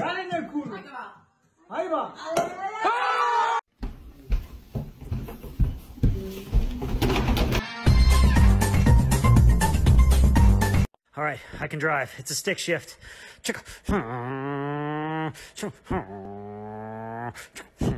잘했네, 꿀. 아이봐. All right, I can drive. It's a stick shift.